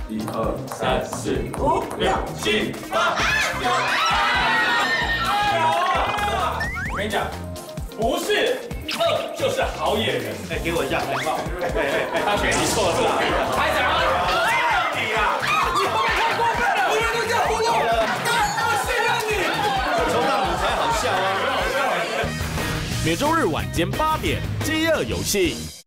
1、2、3、4、5、6、7、8、9。我跟你讲，不是恶就是好野人。 哎，给我一下海报。 他选你错了，还想要你啊！你后面太过分了，我们都叫互动了，我信任你。 冲到你才好笑啊！ 每周日晚间8点，饥饿游戏。